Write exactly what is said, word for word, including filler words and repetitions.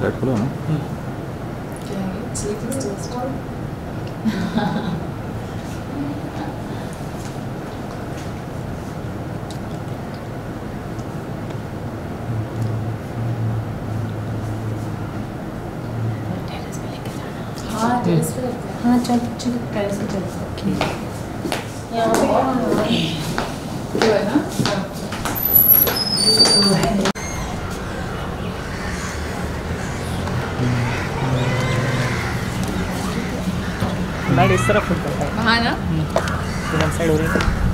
Light खोलो ना। हाँ टेरेस पे करते हैं। हाँ चल चल टेरेस पे चलते हैं। ओके यहाँ पे जो है ना लाइट इस तरफ होता है वहाँ ना साइड हो रही है।